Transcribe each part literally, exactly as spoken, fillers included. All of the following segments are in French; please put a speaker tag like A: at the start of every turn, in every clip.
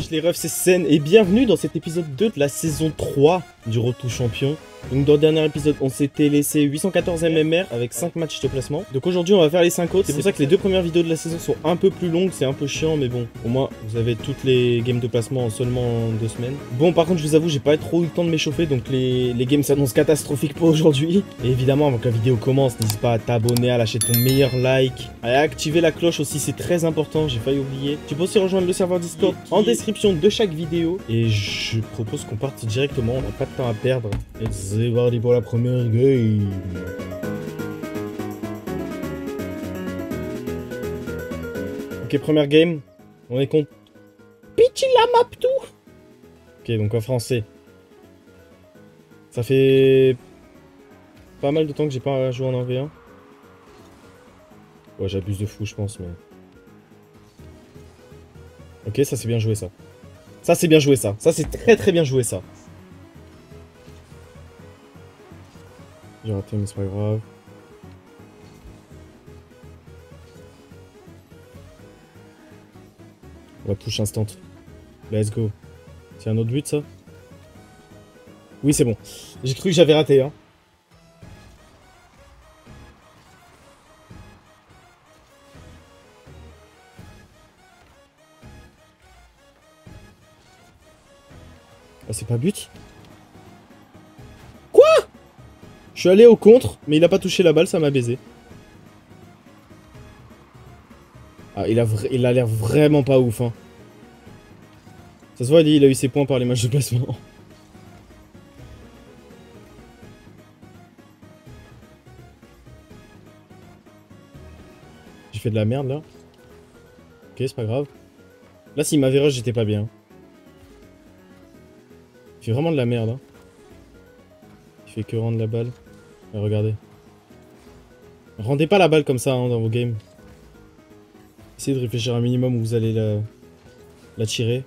A: wesh les refs, c'est Sen et bienvenue dans cet épisode deux de la saison trois du Road to Champion. Donc dans le dernier épisode, on s'était laissé huit cent quatorze M M R avec cinq matchs de placement. Donc aujourd'hui, on va faire les cinq autres. C'est pour ça que les deux premières vidéos de la saison sont un peu plus longues, c'est un peu chiant, mais bon, au moins vous avez toutes les games de placement en seulement deux semaines. Bon, par contre, je vous avoue, j'ai pas trop eu le temps de m'échauffer, donc les, les games s'annoncent catastrophiques pour aujourd'hui. Et évidemment, avant que la vidéo commence, n'hésite pas à t'abonner, à lâcher ton meilleur like, à activer la cloche aussi, c'est très important, j'ai failli oublier. Tu peux aussi rejoindre le serveur Discord en description de chaque vidéo. Et je propose qu'on parte directement, on n'a pas de temps à perdre. Et c'est parti pour la première game. Ok, première game. On est contre Pichila Maptou. Ok, donc en français. Ça fait pas mal de temps que j'ai pas joué en un v un. Ouais, j'abuse de fou, je pense, mais... Ok, ça c'est bien joué, ça. Ça c'est bien joué, ça. Ça c'est très très bien joué, ça. J'ai raté, mais c'est pas grave. On va push instant. Let's go. C'est un autre but, ça? Oui, c'est bon. J'ai cru que j'avais raté, hein. Ah, c'est pas but? Quoi? Je suis allé au contre, mais il a pas touché la balle, ça m'a baisé. Ah, il a, il a l'air vraiment pas ouf, hein. Ça se voit, il a eu ses points par les matchs de placement. J'ai fait de la merde, là. Ok, c'est pas grave. Là, s'il m'avait rush, j'étais pas bien. Il fait vraiment de la merde, hein. Il fait que rendre la balle. Ah, regardez. Rendez pas la balle comme ça, hein, dans vos games. Essayez de réfléchir un minimum où vous allez la, la tirer.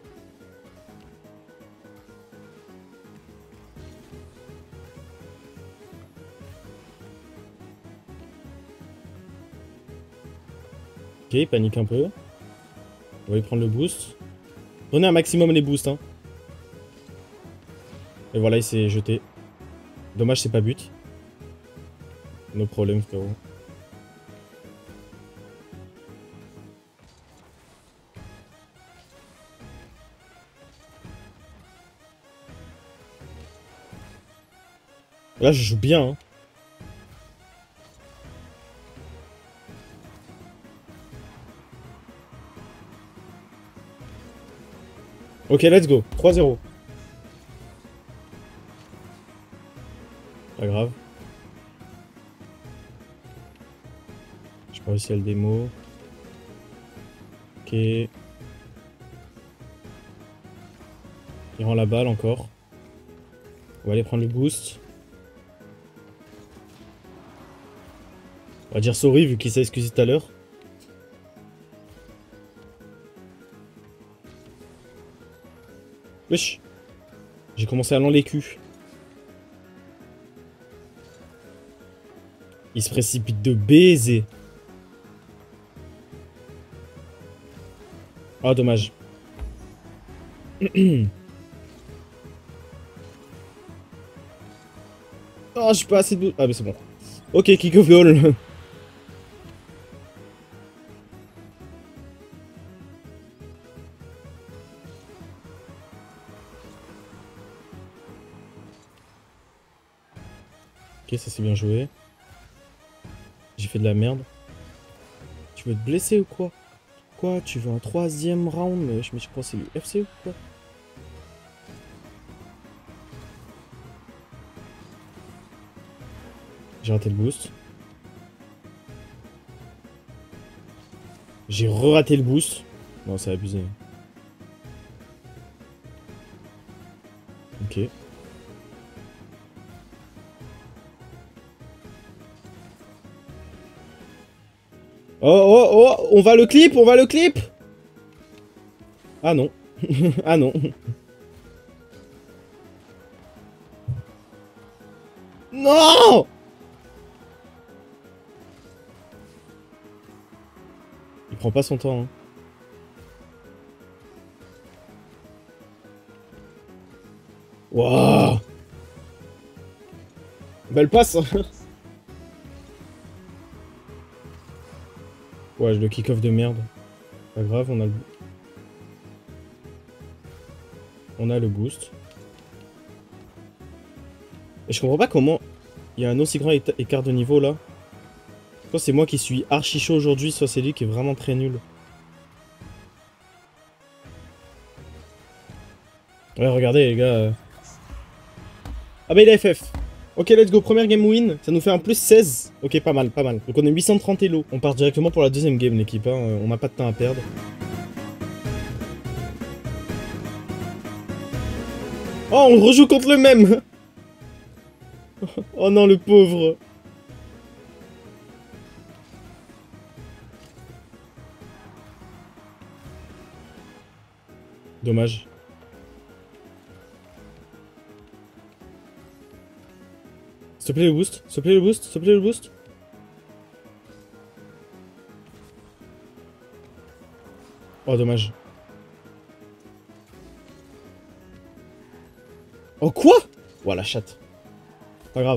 A: Ok, il panique un peu. On va lui prendre le boost. Prenez un maximum les boosts, hein. Et voilà, il s'est jeté. Dommage, c'est pas but. No problème, frérot. Là, je joue bien, hein. Ok, let's go. trois zéro. Pas grave. J'ai pas réussi à le démo. Ok. Il rend la balle encore. On va aller prendre le boost. On va dire sorry vu qu'il s'est excusé tout à l'heure. Wesh. J'ai commencé à l'en les culs. Il se précipite de baiser. Ah, dommage. Oh, je suis pas assez de... Ah, mais c'est bon. Ok, kick off goal. Ok, ça c'est bien joué. J'ai fait de la merde. Tu veux te blesser ou quoi? Quoi? Tu veux un troisième round? Mais je me suis pensé du F C ou quoi? J'ai raté le boost. J'ai re-raté le boost. Non, c'est abusé. Ok. Oh, oh, oh, on va le clip, on va le clip. Ah non. Ah non. Non! Il prend pas son temps, hein. Waouh. Belle passe. Ouais, le kick-off de merde. Pas grave, on a le... On a le boost. Et je comprends pas comment il y a un aussi grand écart de niveau là. Soit c'est moi qui suis archi chaud aujourd'hui, soit c'est lui qui est vraiment très nul. Ouais, regardez les gars. Ah bah il a F F. Ok, let's go, première game win. Ça nous fait un plus seize. Ok, pas mal, pas mal. Donc on est huit cent trente elo. On part directement pour la deuxième game l'équipe, hein. On n'a pas de temps à perdre. Oh, on rejoue contre le même. Oh non, le pauvre. Dommage. S'il te plaît le boost, s'il te plaît le boost, s'il te plaît le boost. Oh dommage. Oh quoi? Oh la chatte. Pas grave.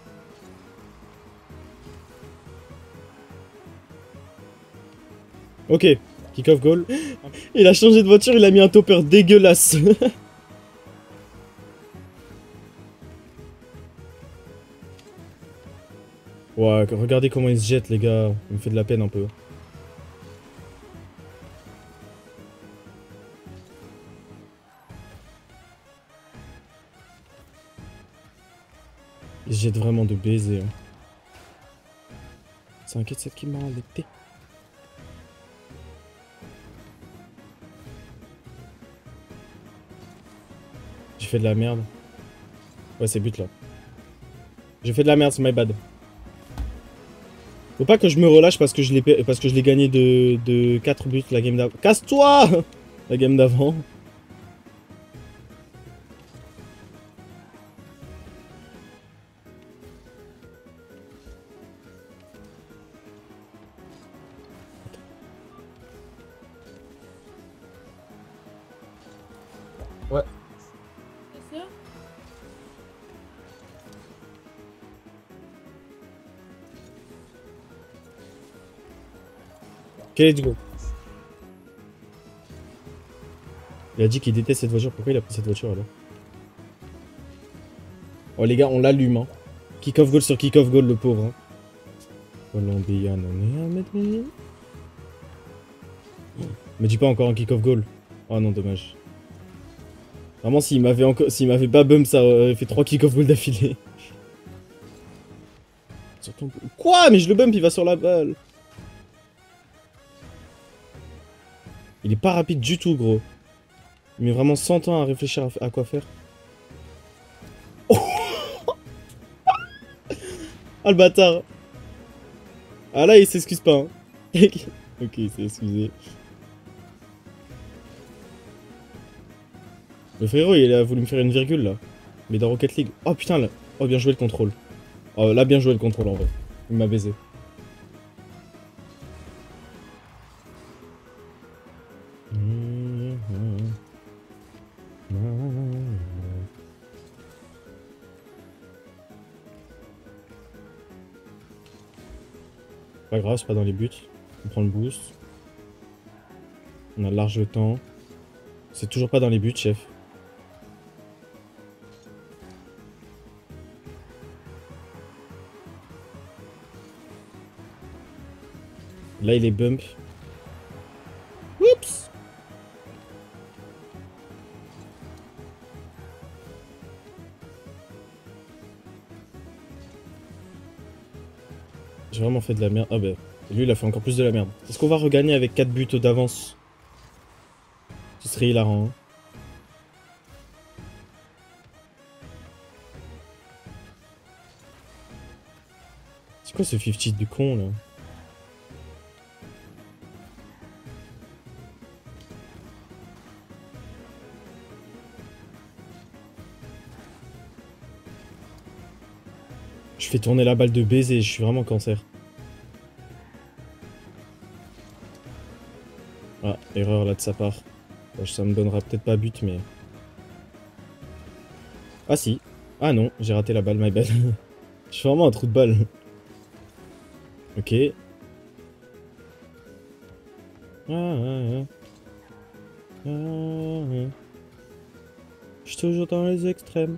A: Ok, kick-off goal. Il a changé de voiture, il a mis un topper dégueulasse. Ouais, regardez comment il se jette les gars, il me fait de la peine un peu. Il se jette vraiment de baiser. Hein. C'est un quatre sept qui m'a embêté. J'ai fait de la merde. Ouais, c'est but là. J'ai fait de la merde, c'est my bad. Faut pas que je me relâche parce que je l'ai parce que je l'ai gagné de, de quatre buts la game d'avant. Casse-toi. La game d'avant. Ouais. C'est ça? Ok, let's go. Il a dit qu'il déteste cette voiture. Pourquoi il a pris cette voiture alors? Oh les gars, on l'allume. Hein. Kick-off goal sur kick-off goal, le pauvre. Hein. Colombien, me dis pas encore un kick-off goal. Oh non, dommage. Vraiment, s'il m'avait encore, s'il m'avait pas bum, ça aurait fait trois kick-off goal d'affilée. Quoi? Mais je le bump, il va sur la balle. Il est pas rapide du tout, gros. Il met vraiment cent ans à réfléchir à, à quoi faire. Oh ah, le bâtard. Ah là, il s'excuse pas. Hein. Ok, il s'est excusé. Le frérot, il a voulu me faire une virgule, là. Mais dans Rocket League. Oh, putain, là. Oh, bien joué le contrôle. Oh, là, bien joué le contrôle, en vrai. Il m'a baisé. Pas grave, c'est pas dans les buts. On prend le boost. On a large le temps. C'est toujours pas dans les buts, chef. Là, il est bump. Oups. J'ai vraiment fait de la merde. Ah bah, lui, il a fait encore plus de la merde. Est-ce qu'on va regagner avec quatre buts d'avance? Ce serait hilarant. Hein. C'est quoi ce cinquante du con, là? Je fais tourner la balle de baiser, je suis vraiment cancer. Ah, erreur là de sa part. Ça me donnera peut-être pas but, mais... Ah si. Ah non, j'ai raté la balle, my bad. Je suis vraiment un trou de balle. Ok. Ah, ah, ah. Ah, ah. Je suis toujours dans les extrêmes.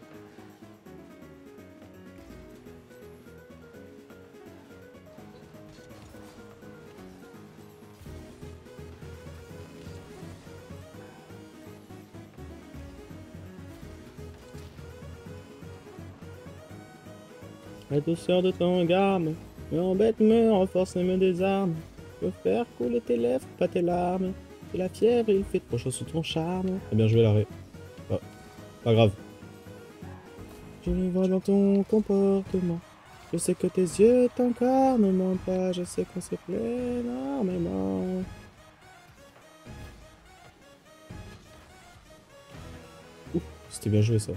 A: La douceur de ton regard me embête, me renforce et me désarme. Je peux faire couler tes lèvres, pas tes larmes. Et la fièvre, il fait trop chaud sous ton charme. Eh bien joué l'arrêt. Oh, pas grave. Je le vois dans ton comportement. Je sais que tes yeux, ton corps ne mentent pas. Je sais qu'on s'est plaît énormément. Ouh, c'était bien joué ça.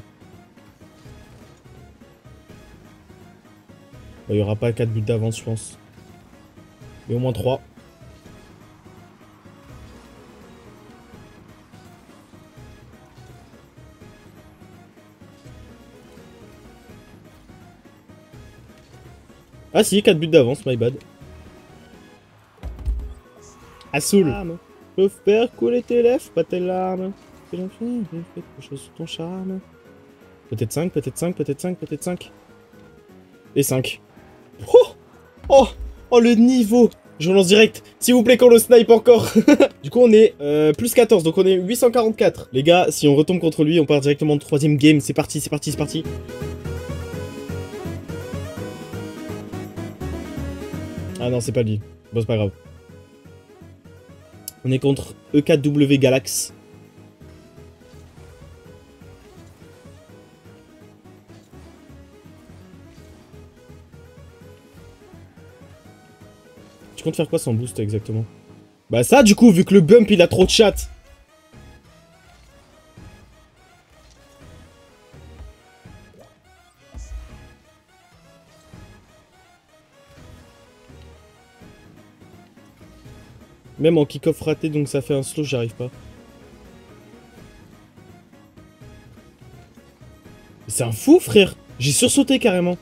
A: Il n'y aura pas quatre buts d'avance, je pense. Mais au moins trois. Ah si, quatre buts d'avance, my bad. Assoul. Je peux faire couler tes lèvres, pas tes larmes. C'est gentil, j'ai fait quelque chose sous ton charme. Peut-être cinq, peut-être cinq, peut-être cinq, peut-être cinq. Et cinq. Oh, oh, oh le niveau. Je relance direct. S'il vous plaît, qu'on le snipe encore. Du coup, on est euh, plus quatorze, donc on est huit cent quarante-quatre. Les gars, si on retombe contre lui, on part directement de troisième game. C'est parti, c'est parti, c'est parti. Ah non, c'est pas lui. Bon, c'est pas grave. On est contre E quatre W Galax. Tu comptes faire quoi sans boost exactement? Bah ça du coup, vu que le bump il a trop de chat. Même en kick-off raté, donc ça fait un slow, j'arrive pas. C'est un fou frère. J'ai sursauté carrément.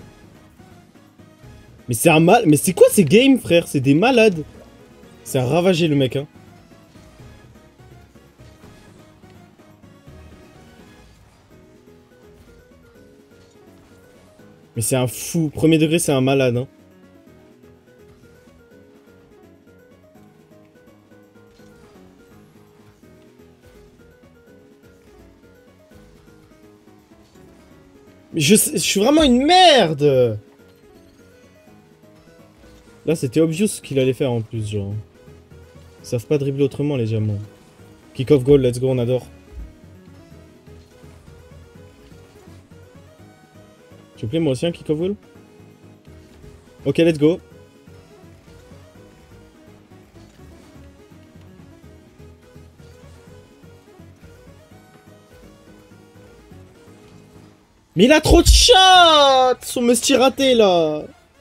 A: Mais c'est un mal... Mais c'est quoi ces games frère? C'est des malades. C'est un ravagé le mec hein. Mais c'est un fou. Premier degré, c'est un malade hein. Mais je, je suis vraiment une merde. Là, c'était obvious ce qu'il allait faire en plus, genre. Ils savent pas dribbler autrement, les diamants. Kick-off goal, let's go, on adore. S'il vous plaît, moi aussi un kick-off goal. Ok, let's go. Mais il a trop de shots. Son musty raté, là.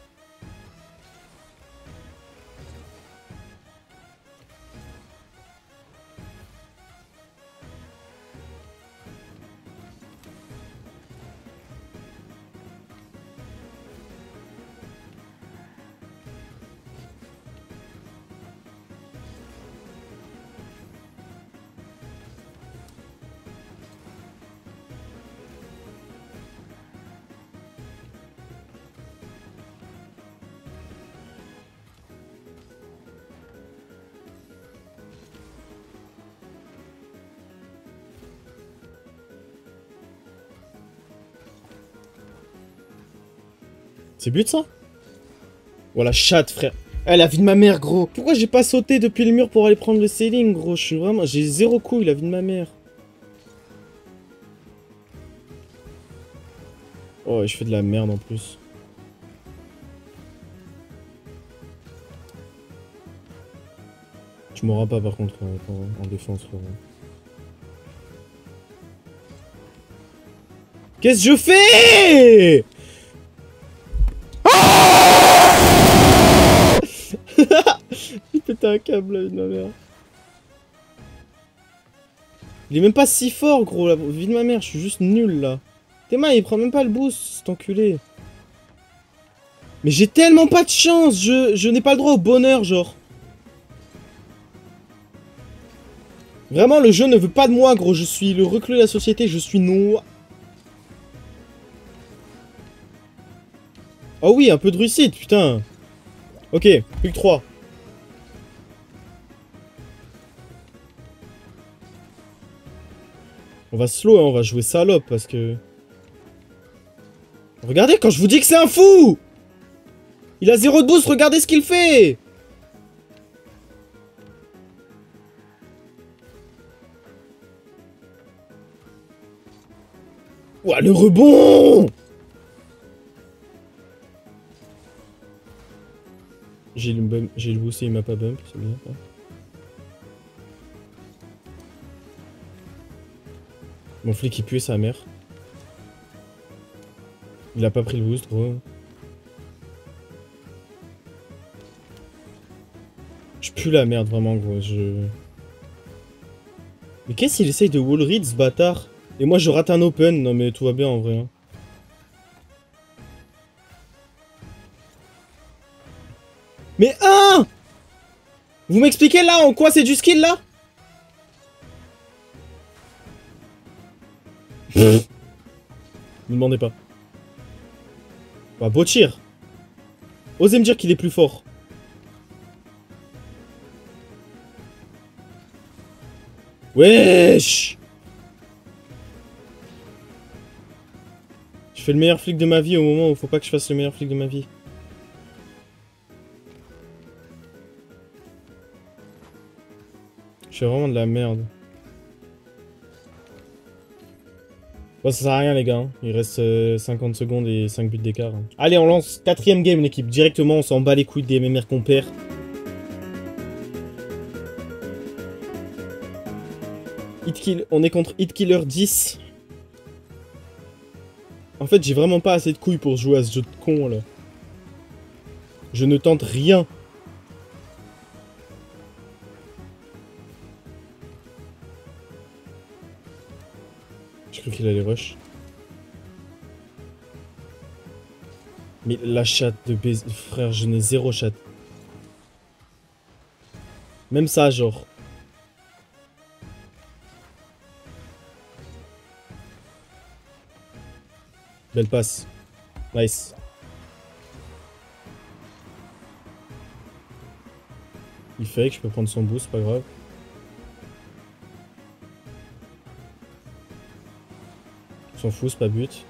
A: C'est but ça? Voilà, chatte frère. Eh, la vie de ma mère gros. Pourquoi j'ai pas sauté depuis le mur pour aller prendre le ceiling gros? Je suis vraiment... J'ai zéro couille, la vie de ma mère. Oh et je fais de la merde en plus. Tu m'auras pas par contre en, en défense frère. Qu'est-ce que je fais? Il pète un câble là, de ma mère. Il est même pas si fort, gros, la vie de ma mère, je suis juste nul, là. Théma, il prend même pas le boost, cet enculé. Mais j'ai tellement pas de chance, je, je n'ai pas le droit au bonheur, genre. Vraiment, le jeu ne veut pas de moi, gros, je suis le reclus de la société, je suis noir. Oh oui, un peu de réussite, putain. Ok, plus que trois. On va slow, hein, on va jouer salope, parce que... Regardez, quand je vous dis que c'est un fou! Il a zéro de boost, regardez ce qu'il fait! Ouah, le rebond! J'ai le, bump, j'ai le boost et il m'a pas bump, c'est bien ça. Mon flic il pue sa mère. Il a pas pris le boost, gros. Je pue la merde, vraiment, gros. Je... Mais qu'est-ce qu'il essaye de wall read, ce bâtard? Et moi, je rate un open. Non, mais tout va bien, en vrai. Hein. Mais un! Vous m'expliquez, là, en quoi c'est du skill, là? Ne me demandez pas. Bah, beau tir. Osez me dire qu'il est plus fort. Wesh! Je fais le meilleur flic de ma vie au moment où faut pas que je fasse le meilleur flic de ma vie. Je fais vraiment de la merde. Bon, ça sert à rien, les gars. Hein. Il reste euh, cinquante secondes et cinq buts d'écart. Hein. Allez, on lance quatrième game, l'équipe. Directement, on s'en bat les couilles des M M R qu'on perd. Hit kill. On est contre Hit Killer dix. En fait, j'ai vraiment pas assez de couilles pour jouer à ce jeu de con, là. Je ne tente rien. J'ai cru qu'il allait rush. Mais la chatte de baiser... Frère, je n'ai zéro chatte. Même ça, genre. Belle passe. Nice. Il fake, je peux prendre son boost, pas grave. On s'en fout, c'est pas but.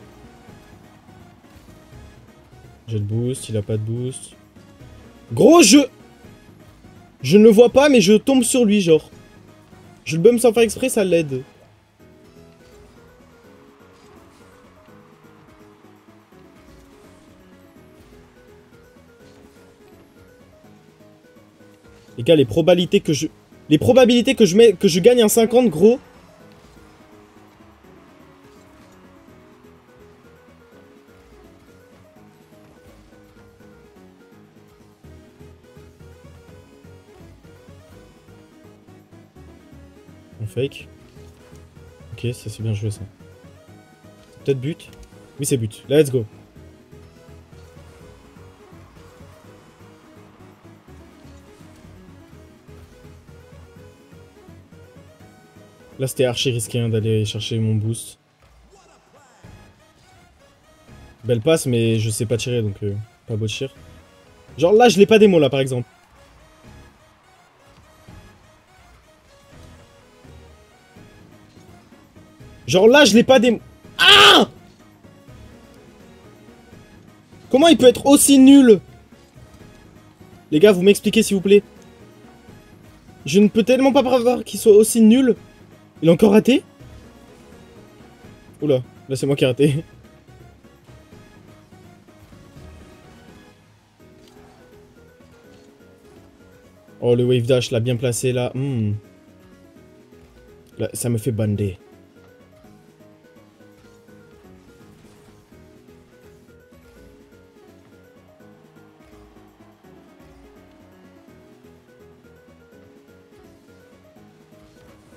A: J'ai le boost, il a pas de boost. Gros, je... Je ne le vois pas, mais je tombe sur lui, genre. Je le bum sans faire exprès, ça l'aide. Les gars, les probabilités que je... Les probabilités que je mets... Que je gagne un cinquante, gros... On fake. Ok, ça c'est bien joué, ça. Peut-être but? Oui, c'est but. Let's go. Là, c'était archi risqué hein, d'aller chercher mon boost. Belle passe, mais je sais pas tirer, donc euh, pas beau tir. Genre là, je l'ai pas démo, là, par exemple. Genre là, je l'ai pas démo... Ah! Comment il peut être aussi nul? Les gars, vous m'expliquez, s'il vous plaît. Je ne peux tellement pas prévoir qu'il soit aussi nul. Il a encore raté? Oula, là c'est moi qui ai raté. Oh, le wave dash, l'a bien placé là. Hmm. Là, ça me fait bander.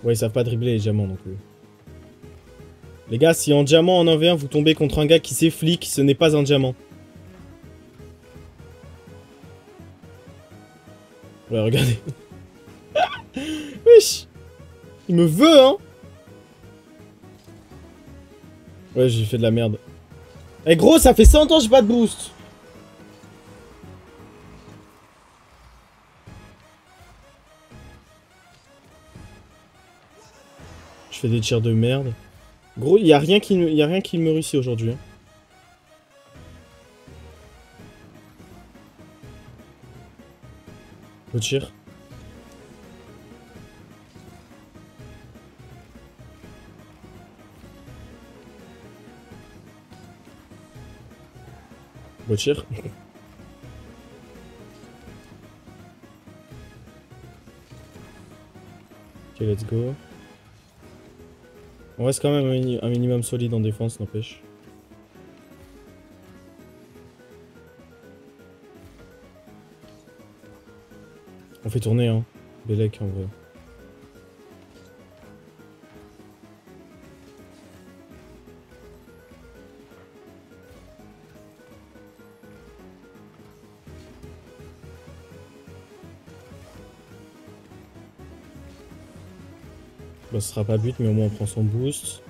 A: Ouais, ils savent pas dribbler les diamants non plus. Les gars, si en diamant en un v un vous tombez contre un gars qui sait flic, ce n'est pas un diamant. Ouais, regardez. Wesh. Il me veut, hein. Ouais, j'ai fait de la merde. Eh gros, ça fait cent ans que j'ai pas de boost. Je fais des tirs de merde. Gros, il y a rien qui, y a rien qui me réussit aujourd'hui. Hein. Beau tir. Beau tir. Ok, let's go. On reste quand même un, mini un minimum solide en défense, n'empêche. On fait tourner, hein. Bellec, en vrai. Bah, ce sera pas but, mais au moins on prend son boost.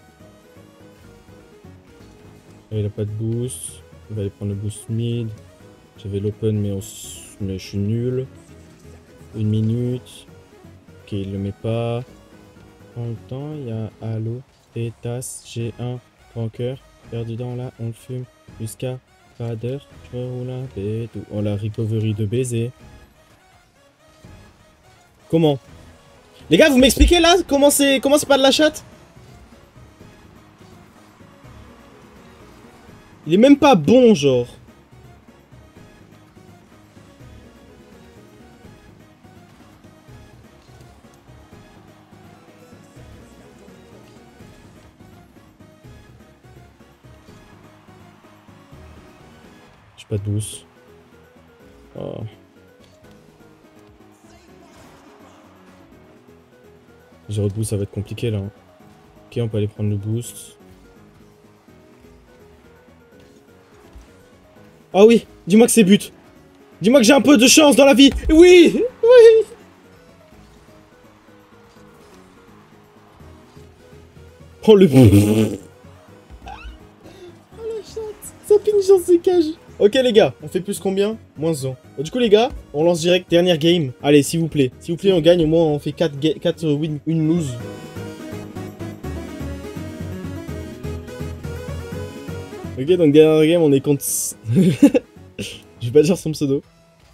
A: Là, il a pas de boost. Il va aller prendre le boost mid. J'avais l'open, mais, on s... mais je suis nul. Une minute. Ok, il le met pas. En le temps, il y a Halo, Pétasse, G un, Grand Cœur. Perdu dans la, on le fume. Jusqu'à pas d'heure. Je roule un bête. Oh la recovery de baiser. Comment? Les gars, vous m'expliquez là comment c'est comment c'est pas de la chatte? Il est même pas bon, genre. J'ai pas de boost. Oh. Zéro de boost, ça va être compliqué là. Hein. Ok, on peut aller prendre le boost. Ah oui, dis-moi que c'est but. Dis-moi que j'ai un peu de chance dans la vie. Oui, oui. Oh le... oh la chatte. Ça pinche dans ses cages. Ok les gars, on fait plus combien? Moins un. Bon, du coup les gars, on lance direct dernière game. Allez, s'il vous plaît. S'il vous plaît, on gagne. Au moins, on fait quatre, quatre win, une lose. Ok, donc dernière game, on est contre... Je vais pas dire son pseudo.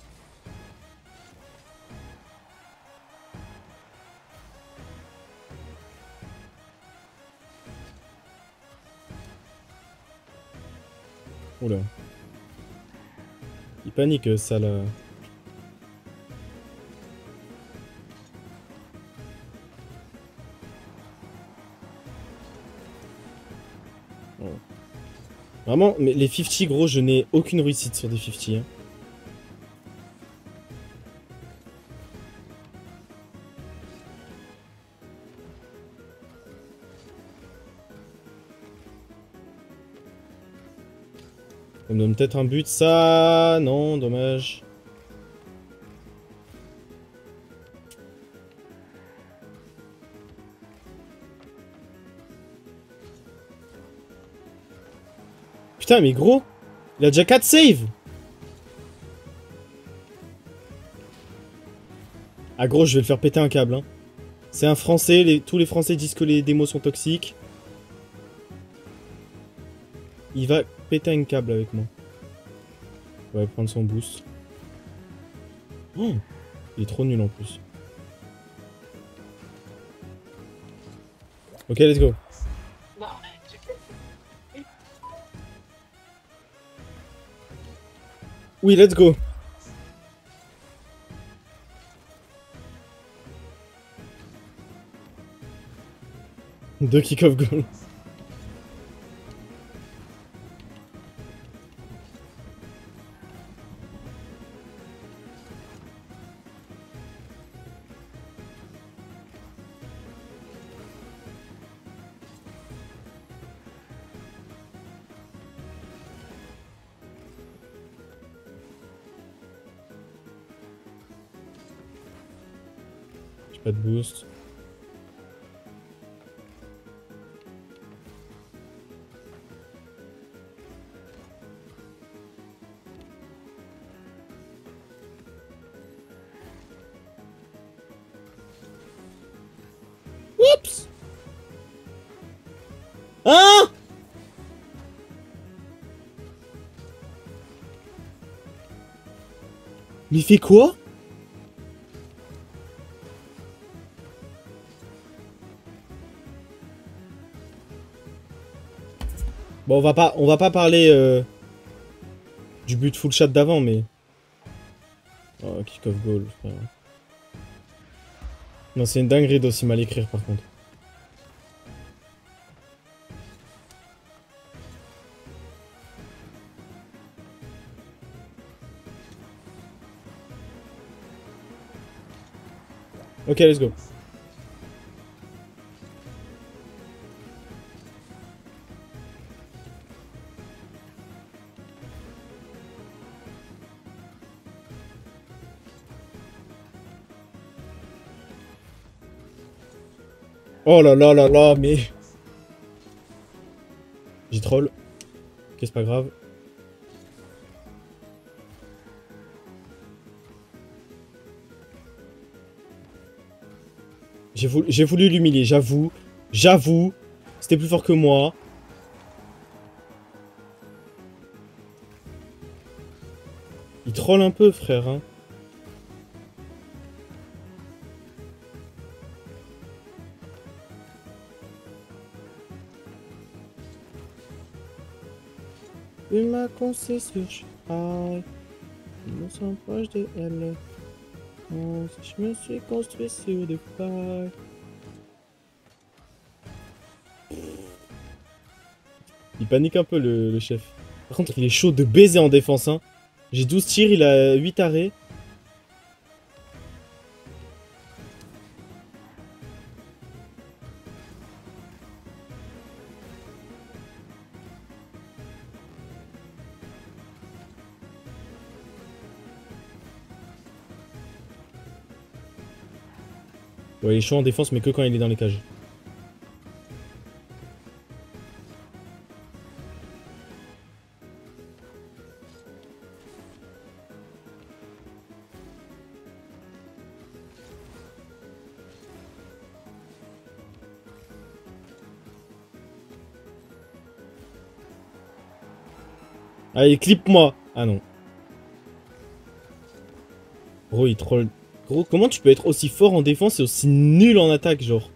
A: Oula. Il panique ça là. Oh. Vraiment, mais les cinquante gros, je n'ai aucune réussite sur des cinquante. Hein. On me donne peut-être un but, ça... Non, dommage. Putain, mais gros, il a déjà quatre saves. Ah gros, je vais le faire péter un câble. Hein. C'est un français, les... tous les français disent que les démos sont toxiques. Il va péter un câble avec moi. On va prendre son boost. Oh, il est trop nul en plus. Ok, let's go. Oui, let's go. Deux kick-off goal. Pas de boost. Oups. Hein? Mais il fait quoi? Bon, on va pas, on va pas parler euh, du but full shot d'avant, mais... Oh, kick off goal, frère. Non, c'est une dinguerie d'aussi mal écrire, par contre. Ok, let's go. Oh là là là là, mais... J'ai troll. Ok, c'est pas grave. J'ai voulu, j'ai voulu l'humilier, j'avoue. J'avoue. C'était plus fort que moi. Il troll un peu, frère, hein. Il m'a conseillé sur cheval. Je me sens proche de elle. Oh, si je me suis construit sur des failles. Il panique un peu le, le chef. Par contre, il est chaud de baiser en défense, hein. J'ai douze tirs, il a huit arrêts. Ouais, il est chaud en défense, mais que quand il est dans les cages. Allez, clip-moi. Ah non. Gros, il troll. Gros, comment tu peux être aussi fort en défense et aussi nul en attaque, genre?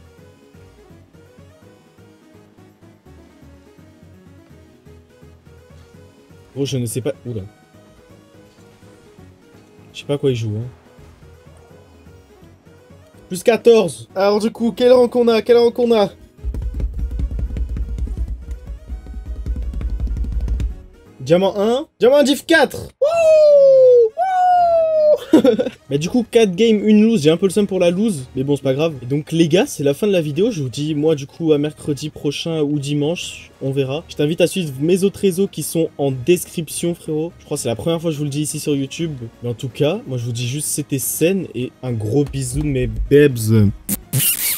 A: Gros, je ne sais pas... Oula. Je sais pas à quoi il joue, hein. Plus quatorze. Alors du coup, quel rang qu'on a? Quel rang qu'on a? Diamant un. Diamant un div quatre. Wouh, wouh. Mais du coup, quatre games, une lose. J'ai un peu le seum pour la lose, mais bon, c'est pas grave. Et donc les gars, c'est la fin de la vidéo. Je vous dis, moi du coup, à mercredi prochain ou dimanche, on verra. Je t'invite à suivre mes autres réseaux qui sont en description, frérot. Je crois que c'est la première fois que je vous le dis ici sur YouTube. Mais en tout cas, moi je vous dis juste, c'était saine et un gros bisou de mes babes.